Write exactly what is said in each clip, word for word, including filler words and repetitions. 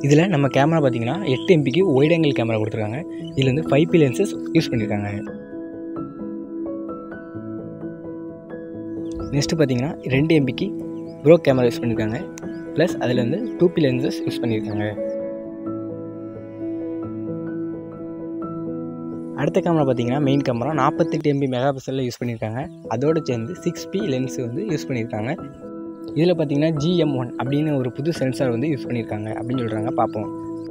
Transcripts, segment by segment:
இதில் நம்ம கேமரா பார்த்திங்கன்னா எட்டு எம்பிக்கு ஒயிட் ஆங்கிள் கேமரா கொடுத்துருக்காங்க. இதில் வந்து ஃபைவ் பி லென்சஸ் யூஸ் பண்ணியிருக்காங்க. நெக்ஸ்ட்டு பார்த்திங்கன்னா ரெண்டு எம்பிக்கு ப்ரோ கேமரா யூஸ் பண்ணியிருக்காங்க. ப்ளஸ் அதில் வந்து டூ பி லென்சஸ் யூஸ் பண்ணியிருக்காங்க. அடுத்த கேமரா பார்த்திங்கன்னா மெயின் கேமரா நாற்பத்தெட்டு எம்பி மெகா பிக்சலில் யூஸ் பண்ணியிருக்காங்க. அதோடு சேர்ந்து சிக்ஸ் பி லென்ஸ் வந்து யூஸ் பண்ணியிருக்காங்க. இதில் பார்த்திங்கன்னா ஜி எம் ஒன் அப்படின்னு ஒரு புது சென்சார் வந்து யூஸ் பண்ணியிருக்காங்க அப்படின்னு சொல்கிறாங்க. பார்ப்போம்.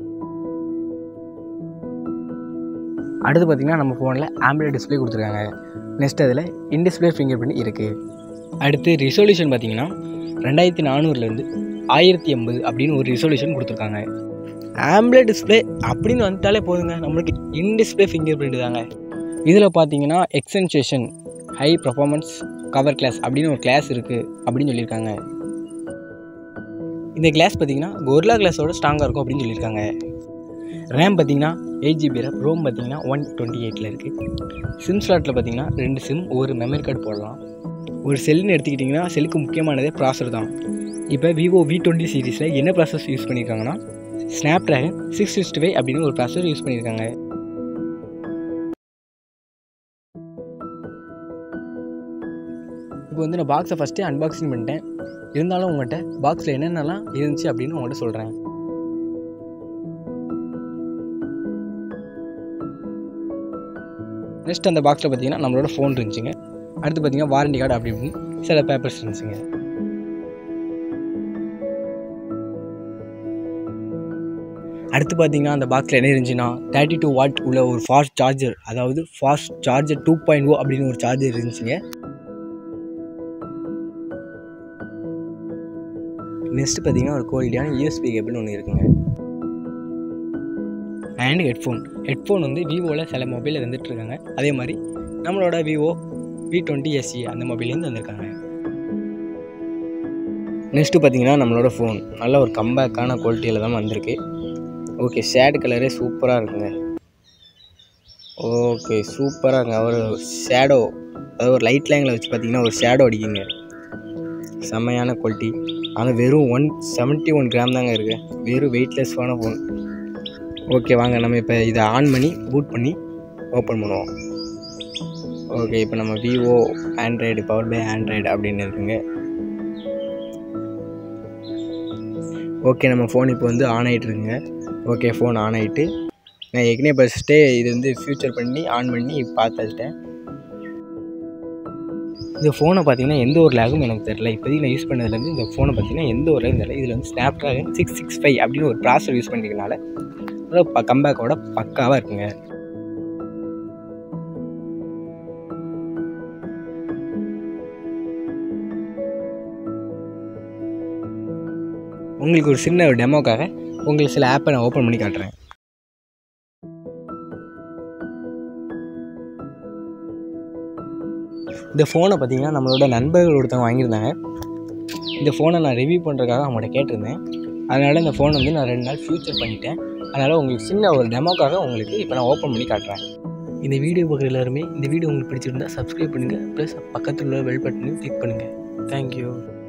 அடுத்து பார்த்திங்கன்னா நம்ம ஃபோனில் ஆம்லெட் டிஸ்பிளே கொடுத்துருக்காங்க. நெக்ஸ்ட் அதில் இன் டிஸ்பிளே ஃபிங்கர் பிரிண்ட் இருக்குது. அடுத்து ரிசொல்யூஷன் பார்த்திங்கன்னா ரெண்டாயிரத்தி நானூறுலேருந்து ஆயிரத்தி எண்பது அப்படின்னு ஒரு ரிசொல்யூஷன் கொடுத்துருக்காங்க. ஆம்லெட் டிஸ்பிளே அப்படின்னு வந்துட்டாலே போதுங்க, நம்மளுக்கு இன் டிஸ்பிளே ஃபிங்கர் பிரிண்ட் தாங்க. இதில் பார்த்தீங்கன்னா extension high performance cover glass அப்படின்னு ஒரு கிளாஸ் இருக்குது அப்படின்னு சொல்லியிருக்காங்க. இந்த கிளாஸ் பார்த்திங்கன்னா கொரில்லா கிளாஸோட ஸ்ட்ராங்காக இருக்கும் அப்படின்னு சொல்லியிருக்காங்க. ரேம் பார்த்திங்கன்னா எயிட் ஜிபி ரேம், ரோம் பார்த்திங்கன்னா ஒன் டுவெண்ட்டி எயிட்டில் இருக்குது. சிம் ஸ்லாட்டில் பார்த்திங்கன்னா ரெண்டு சிம் ஒரு மெமரி கார்டு போடலாம். ஒரு செல்லுன்னு எடுத்துக்கிட்டிங்கன்னா செல்லுக்கு முக்கியமானதே ப்ராசர் தான். இப்போ விவோ வி டுவெண்ட்டி சீரீஸில் என்ன ப்ராசஸ் யூஸ் பண்ணியிருக்காங்கன்னா Snapdragon six sixty five அப்படின்னு ஒரு ப்ராசஸர் யூஸ் பண்ணியிருக்காங்க. இப்போ வந்து நான் பாக்ஸை ஃபஸ்ட்டு அன்பாக்சிங் பண்ணிட்டேன். இருந்தாலும் உங்கள்கிட்ட பாக்ஸில் என்னென்னலாம் இருந்துச்சு அப்படின்னு உங்கள்கிட்ட சொல்கிறேன். நெக்ஸ்ட் அந்த பாக்ஸில் பார்த்தீங்கன்னா நம்மளோட ஃபோன் இருந்துச்சுங்க. அடுத்து பார்த்தீங்கன்னா வாரண்டி கார்டு அப்படி இப்படின்னு சில பேப்பர்ஸ் இருந்துச்சுங்க. அடுத்து பார்த்தீங்கன்னா அந்த பாக்ஸில் என்ன இருந்துச்சுன்னா தேர்ட்டி டூ வாட் உள்ள ஒரு ஃபாஸ்ட் சார்ஜர், அதாவது fast charger two point O அப்படின்னு ஒரு சார்ஜர் இருந்துச்சுங்க. நெக்ஸ்ட்டு பார்த்தீங்கன்னா ஒரு குவாலிட்டியான யூஎஸ்பி கேபிள் ஒன்று இருக்குங்க. அண்ட் ஹெட்ஃபோன் ஹெட்ஃபோன் வந்து விவோவில் சில மொபைலில் இருந்துகிட்ருக்காங்க. அதே மாதிரி நம்மளோட விவோ வி டுவெண்ட்டி எஸ்சி அந்த மொபைல்லேருந்து வந்திருக்காங்க. நெக்ஸ்ட்டு பார்த்தீங்கன்னா நம்மளோட ஃபோன் நல்ல ஒரு கம்பேக்கான குவாலிட்டியில் தான் வந்திருக்கு. ஓகே, ஷேடு கலரே சூப்பராக இருக்குங்க. ஓகே, சூப்பராக இருக்குங்க. ஒரு ஷேடோ, அதாவது ஒரு லைட் லைனில் வச்சு பார்த்தீங்கன்னா ஒரு ஷேடோ அடிக்குங்க. செம்மையான குவாலிட்டி. ஆனால் வெறும் ஒன் செவன்ட்டி ஒன் கிராம் தாங்க இருக்குது. வெறும் வெயிட்லெஸ்ஸான ஃபோன். ஓகே, வாங்க நம்ம இப்போ இதை ஆன் பண்ணி பூட் பண்ணி ஓப்பன் பண்ணுவோம். ஓகே, இப்போ நம்ம Vivo Android power by Android அப்படின்னு இருக்குங்க. ஓகே, நம்ம ஃபோன் இப்போ வந்து ஆன் ஆகிட்டுருக்குங்க. ஓகே, ஃபோன் ஆன் ஆகிட்டு நான் ஏற்கனவே ஃபஸ்ட்டே இது வந்து ஃபியூச்சர் பண்ணி ஆன் பண்ணி பார்த்து வச்சிட்டேன். இந்த ஃபோனை பார்த்தீங்கன்னா எந்த ஒரு லேகும் எனக்கு தெரியல. இப்போதைக்கு நான் யூஸ் பண்ணதுலேருந்து இந்த ஃபோனை பார்த்தீங்கன்னா எந்த ஒரு லேகும் தெரியல. இதில் வந்து Snapdragon six six five அப்படின்னு ஒரு ப்ராசர் யூஸ் பண்ணிக்கிறதுனால அதாவது கம்பேக்கோட பக்காவாக இருக்குங்க. உங்களுக்கு ஒரு சின்ன ஒரு டெமோக்காக உங்களுக்கு சில ஆப்பை நான் ஓப்பன் பண்ணி காட்டுறேன். இந்த ஃபோனை பார்த்தீங்கன்னா நம்மளோட நண்பர்கள் ஒருத்தவங்க வாங்கியிருந்தாங்க. இந்த ஃபோனை நான் ரிவ்யூ பண்ணுறதுக்காக அவங்கள்ட்ட கேட்டிருந்தேன். அதனால் இந்த ஃபோன் வந்து நான் ரெண்டு நாள் ஃபியூச்சர் பண்ணிட்டேன். அதனால் உங்களுக்கு சின்ன ஒரு டெமோக்காக உங்களுக்கு இப்போ நான் ஓப்பன் பண்ணி காட்டுறேன். இந்த வீடியோ பார்க்குற எல்லாருமே இந்த வீடியோ உங்களுக்கு பிடிச்சிருந்தா சப்ஸ்கிரைப் பண்ணுங்கள். ப்ளஸ் பக்கத்தில் உள்ள பெல் பட்டனையும் கிளிக் பண்ணுங்கள். தேங்க்யூ.